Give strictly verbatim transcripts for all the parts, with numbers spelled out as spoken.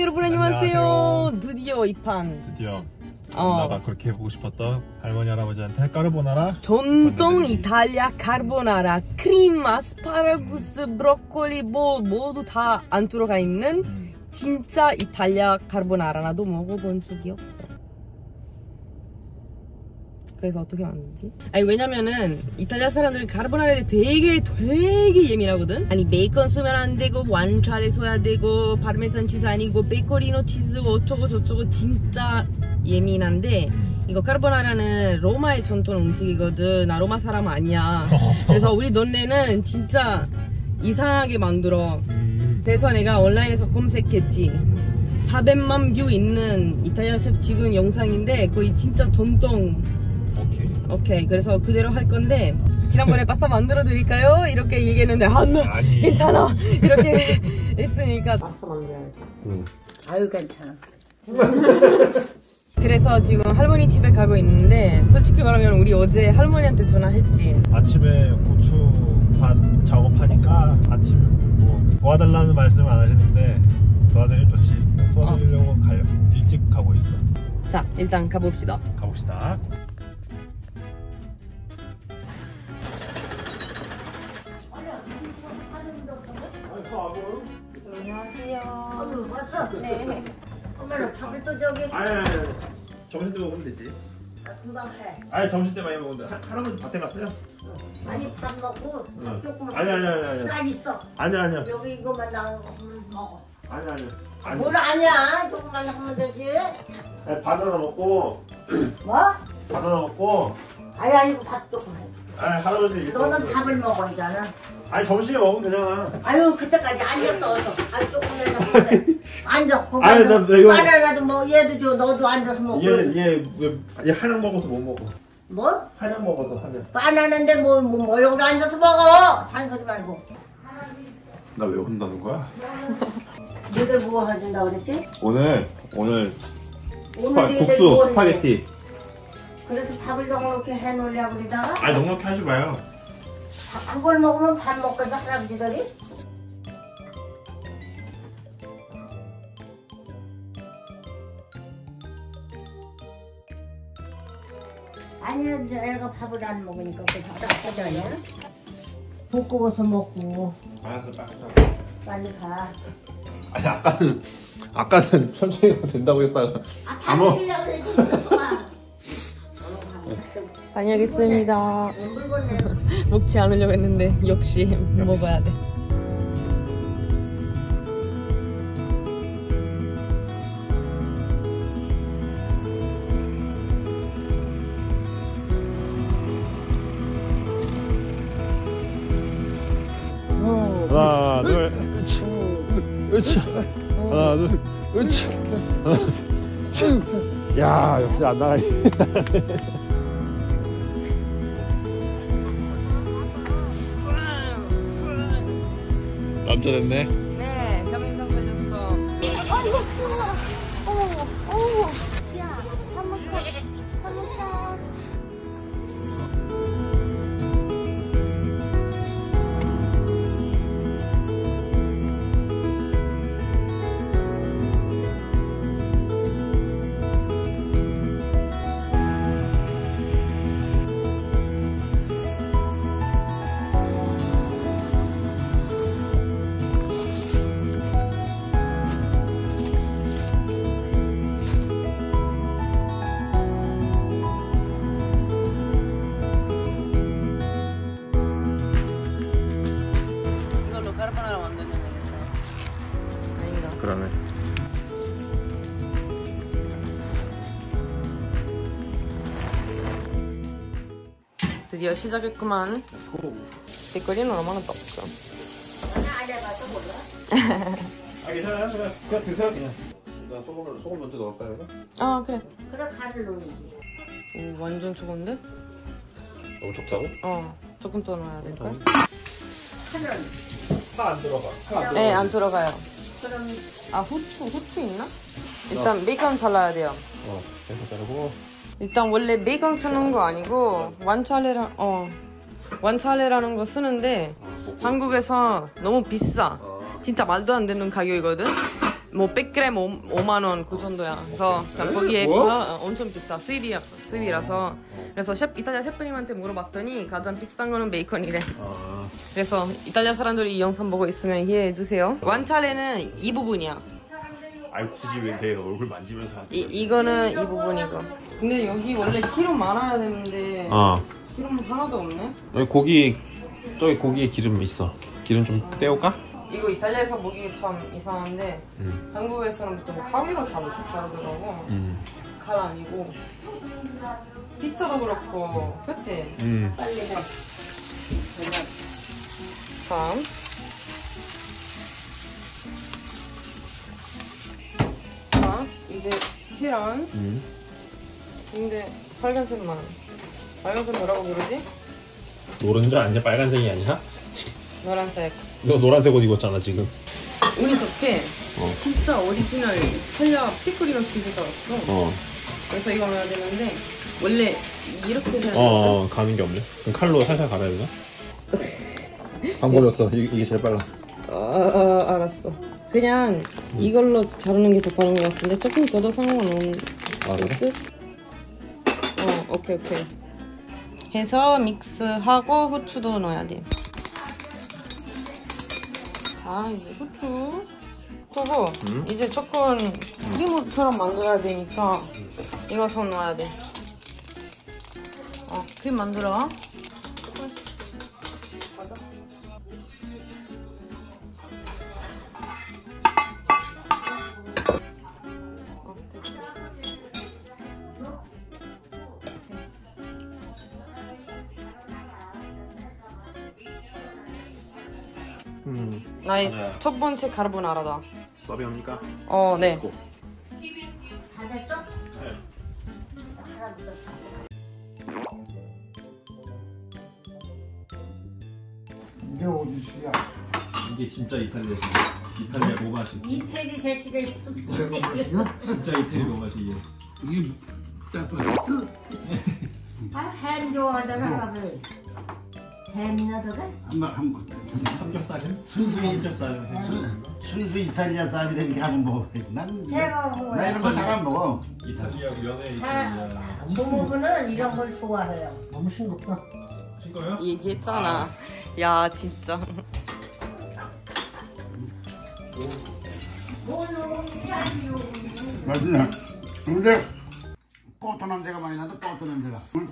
여러분 안녕하세요. 드디어 이 판. 드디어 어. 나가 그렇게 해보고 싶었던 할머니 할아버지한테 까르보나라 전통 이탈리아 카르보나라 크림, 아스파라구스, 브로콜리 뭐 모두 다 안 들어가 있는 음. 진짜 이탈리아 카르보나라. 나도 먹어본 적이 없어. 그래서 어떻게 만들지? 아니 왜냐면은 이탈리아 사람들이 카르보나라에 되게 되게 예민하거든? 아니 베이컨 쓰면 안 되고 완차레 써야 되고 파르메산 치즈 아니고 페코리노 치즈 어쩌고 저쩌고 진짜 예민한데 이거 카르보나라는 로마의 전통 음식이거든. 나 로마 사람 아니야. 그래서 우리 너네는 진짜 이상하게 만들어. 그래서 내가 온라인에서 검색했지. 사백만 뷰 있는 이탈리아 셰프 지금 영상인데 거의 진짜 전통. 오케이. 오케이. 그래서 그대로 할 건데 지난번에 파스타 만들어 드릴까요? 이렇게 얘기했는데 안 돼. 아니. 괜찮아. 이렇게 했으니까 파스타 만들어야지. 응. 아유 괜찮아. 그래서 지금 할머니 집에 가고 있는데 솔직히 말하면 우리 어제 할머니한테 전화했지. 아침에 고추밭 작업하니까 아침에 뭐 도와달라는 말씀 안 하시는데 도와드리면 좋지. 도와드리려고 어. 가요. 일찍 가고 있어. 자 일단 가봅시다. 가봅시다. 안녕하세요. 어머 왔어? 네. 엄마는 밥을 또 저기 아니 아니 아니 점심 때 먹으면 되지. 아, 금방 해. 아니 점심 때 많이 먹는데 할- 할아버지 밭에 갔어요? 아니 밥 먹고 응. 조금만 아니 아니 아니 아니 쌀 있어. 아니 아니야 여기 이거만 나온 거 음, 먹어. 아니 아니야 아니 뭘 아냐? 조금만 하면 되지. 아니, 밥 하나 먹고 뭐? 밥 하나 먹고 아야 이거 밥 조금 해. 아니 할아버지 일 너는 먹었어요. 밥을 먹어야잖아. 아니 점심에 먹으면 되잖아. 아유 그때까지 앉았어 어서. 아유 조금만 하면 돼. 앉아. 거기 아니, 앉아. 나- 나 이거- 바나나도 뭐 얘도 줘. 너도 앉아서 먹고. 얘얘얘 한약 먹어서 못 먹어. 뭐? 한약 먹어서 한약. 바나나인데 뭐, 뭐, 뭐 여기 앉아서 먹어. 잔소리 말고. 나 왜 혼나는 거야? 너희들 뭐 해준다 그랬지? 오늘 오늘 스파, 오늘 얘들 국수 뭐 스파게티. 그래서 밥을 넉넉히 해놓으려고 그러다가 아니 넉넉히 하지 마요. 아, 그걸 먹으면 밥 먹겠어 할아버지들이? 아니야 이제 애가 밥을 안 먹으니까 그 답답하잖아. 볶고버섯 먹고 알았어 빨리. 빨리 가. 아니 아까는 아까는 천천히 가도 된다고 했다가 아, 다 먹. 밥 드리려고 그랬지. 다녀오겠습니다. 물건 내. 먹지 않으려고 했는데 역시 먹어야 돼. 하나 둘 으쌰 하나 둘 으쌰 하나 둘야 역시 안 나가니. 남자 됐네. 네, 혈액형 걸렸어. 아이고, 어머, 어머. 야, 한모차, 한모차. 이걸로 카르보나라 만들면 되겠다. 다행이다. 그러네. 드디어 시작했구만. 백거리는 얼마나 없어. 안 해봐서 몰라. 아 괜찮아요. 그냥 그냥 드세요 그냥. 나 소금을 소금 먼저 넣을까요? 그냥? 아 그래. 그래 간을 넣어야지. 오 완전 좋은데? 너무 적자고? 어 조금 더 넣어야 될걸? 파는 파 안 들어가. 파 안 네 안 들어가요. 그럼 아 후추 후추 있나? 일단 베이컨 잘라야 돼요. 어, 계속 자르고. 일단 원래 베이컨 쓰는 거 아니고 완차레라 어 완차레라는 거 쓰는데 한국에서 너무 비싸. 진짜 말도 안 되는 가격이거든. 뭐 백 그램 오만 원 그 정도야. 그래서 그냥 거기에 뭐? 그, 어, 엄청 비싸. 수입이야. 수입이라서. 그래서 셰프, 이탈리아 셰프님한테 물어봤더니 가장 비싼 거는 베이컨이래. 아. 그래서 이탈리아 사람들이 이 영상 보고 있으면 이해해 주세요. 관찰에는 이 부분이야. 아니 굳이 왜 내 얼굴 만지면서 이, 이거는 이 부분이고. 근데 여기 원래 기름 많아야 되는데 어 기름 하나도 없네. 여기 고기 저기 고기에 기름 있어. 기름 좀 떼올까? 이거 이탈리아에서 먹기 참 이상한데 음. 한국에서는 보통 가위로 자르, 자르더라고. 음. 칼 아니고. 피자도 그렇고, 그치? 음. 빨리 해. 자. 자, 이제 계란. 음. 근데 빨간색만. 빨간색 뭐라고 부르지? 노른자 아니야? 빨간색이 아니야? 노란색. 너 노란색 옷 입었잖아 지금. 운이 좋게 어. 진짜 오리지널 이탈리아 피클이랑 치즈가 왔어. 어. 그래서 이거 넣어야 되는데 원래 이렇게 해야 돼. 어, 어 가는 게 없네. 그럼 칼로 살살 갈아야 되나? 방법이 없어. 이게, 이게 제일 빨라. 어, 어, 알았어. 그냥 이걸로 자르는 게 더 빠른 것 같은데 조금 더도 상관없는. 아 그래? 끝? 어, 오케이 오케이. 해서 믹스하고 후추도 넣어야 돼. 자, 이제 후추 그리고 음? 이제 조금 크림처럼 만들어야 되니까 이거 더 넣어야 돼. 어, 크림 만들어. 음. 나의 네. 첫 번째 카르보나라다. 서비합니까? 어, 네. 다 됐어? 네. 하나 묻었어. 이게 어디시야? 이게 진짜 이탈리아식. 이탈리아 모가식. 이태리 새치가 있어. 진짜 이태리 모가식이에요. 이게 짜파게티? 아, 햄 좋아하잖아, 할아버지. 햄이나 더 돼? 한번 한번 삼겹살은? 순수 삼겹살은 순수 이탈리아 쌀이라니까 한번 먹어야지. 난 제가 먹어요. 나 이런 거 잘 안 먹어. 이탈리아 면에 다 이탈리아. 부모부는 이런 걸 좋아해요. 너무 싱겁다. 하신 거예요? 얘기했잖아. 야, 진짜. 맛있네. 근데 버터 냄새가 많이 나도 버터 냄새가. 응?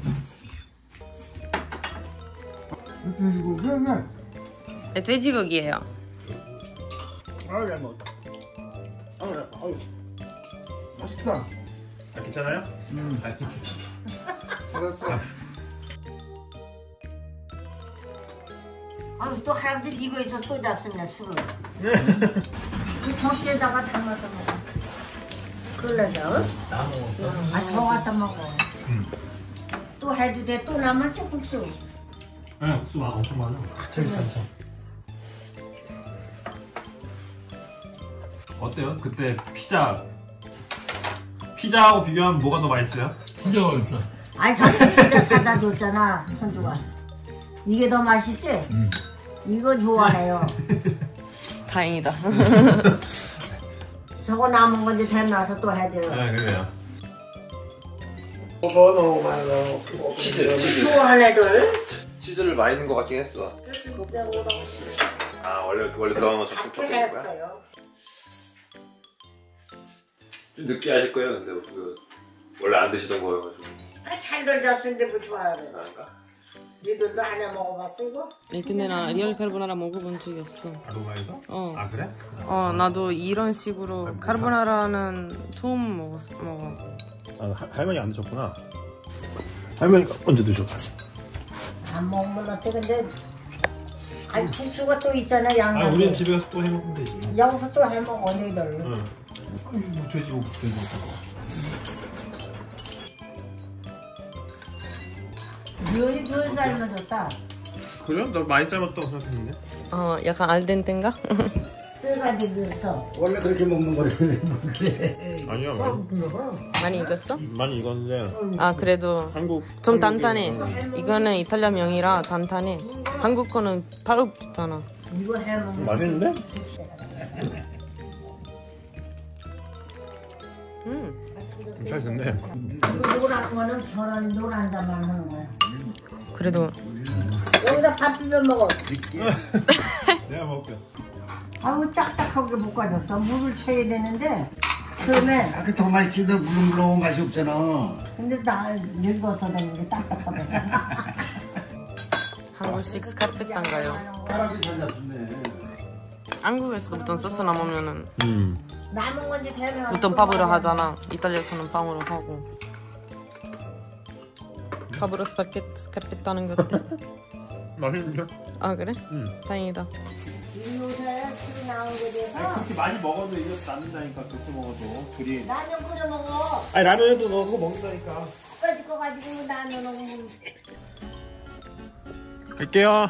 돼지고기야? 네, 돼지고기예요. 아유 잘 먹었다. 아유 아유 맛있다. 아, 괜찮아요? 음. 아, 알았어. 아유, 또 할아버지 이거에서 또 잡수네, 술을. 그 접시에다가 담아서 먹어. 그러자, 응? 나 먹었어. 아, 저 갖다 먹어. 또 해도 돼, 또 남았지, 국수. 네, 국수 많아, 엄청 많아. 괜찮죠. 어때요? 그때 피자 피자하고 비교하면 뭐가 더 맛있어요? 진짜 맛있다. 아니, 저한테 진짜 사다 줬잖아, 선주가. 이게 더 맛있지? 음. 이거 좋아해요. 다행이다. 저거 남은 건지 대놔서 또 해드려. 네, 그래요. 치즈 좋아하는 애들. 치즈를 많이 넣은 것 같긴 했어. 아 원래 원래 들어간 거 적극 적극인 거야? 했어요. 좀 늦게 하실 거예요, 근데 그 원래 안 드시던 거여가지고. 아, 잘들 잡수는데 뭐 좋아하는 거. 그런가? 니들도 안 해 먹어봤어, 이거? 네, 근데 나 리얼 카르보나라 먹어본 적이 없어. 아로마에서? 어. 아 그래? 어, 나도 이런 식으로 카르보나라는 처음 먹었어. 먹어. 아, 하, 할머니 안 드셨구나. 할머니가 언제 드셨어? 안 먹으면 어때, 근데. 아니, 국수가 또 있잖아, 양념. 아, 우리는 집에서 또 해먹으면 되지. 여기서 또 해 먹어, 너희들. 응. 뭐 돼지고기 돼지고기. 면이 덜 삶면 좋다. 그래? 나 많이 삶았다고 생각했는데. 어, 약간 알덴텐가? 뼈가 들려서. 원래 그렇게 먹는 거래. 그래. 아니야, 많이, 많이 익었어? 많이 익었는데 아, 그래도 한국 좀 한국이- 단단해. 어, 이거는 이탈리아 명이라 단단해. 한국 거는 바로 붙잖아. 이거 해 먹으면. 맛있는데? 음. 잘 됐네. 이거 노란 거는 저런 노란자만 하는 거야. 그래도 여기다 밥 비벼 먹어. 내가 먹을게. 아우 딱딱하게 볶아줬어. 물을 쳐야 되는데 처음에. 아까 더 맛있어도 물렁물렁한 맛이 없잖아. 근데 나 늙어서 되는데 딱딱하게. 한국식 스카페탄가요? 사람이 잘 잡혔네. 한국에서도 보통 소스 남으면은 음. 남은 건지 되면. 보통 밥으로 하잖아. 이탈리아에서는 빵으로 하고. 밥으로 스파게티 스카페타는 게 어때? 맛있는데? 아 그래? 응. 다행이다. 이 요새 술이 나오게 돼서 그렇게 많이 먹어도 이거 남는다니까. 그렇게 먹어도 둘이. 라면 끓여 먹어. 아니 라면에도 넣고 먹는다니까. 꺼질 거 가지고 라면 먹으면. 갈게요.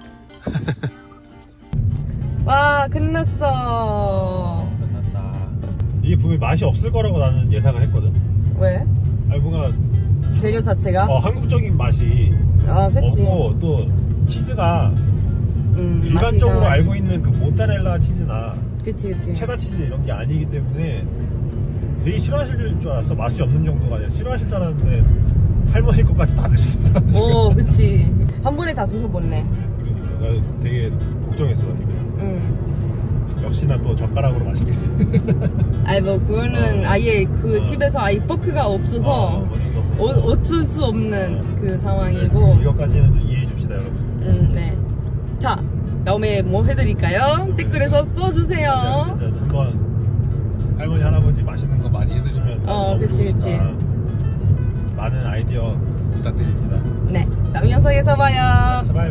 와 끝났어. 끝났다. 이게 분명히 맛이 없을 거라고 나는 예상을 했거든. 왜? 아니 뭔가 재료 자체가? 어, 한국적인 맛이 아 그치. 없고 또 치즈가 음, 일반적으로 맛이 알고 있는 그 모짜렐라 치즈나 그치 그치. 체다 치즈 이런 게 아니기 때문에 되게 싫어하실 줄 알았어. 맛이 없는 정도가 아니라 싫어하실 줄 알았는데 할머니 것까지 다 드시더라. 오 그치. 한 번에 다 드셔봤네. 그러니까 나 되게 걱정했어. 이거. 응. 역시나 또 젓가락으로 맛있게. 아니 뭐 그거는 어. 아예 그 어. 집에서 아예 포크가 없어서 어, 어쩔 수 없어. 어, 어쩔 수 없는 어. 그 상황이고. 이것까지는 좀 이해해 줍시다 여러분. 음, 네. 자, 다음에 뭐 해드릴까요? 댓글에서 써주세요. 진짜 한번 할머니 할아버지 맛있는 거 많이 해드리면 어, 너무 그치, 좋으니까 그치. 많은 아이디어 부탁드립니다. 네, 다음 영상에서 봐요. 봐요.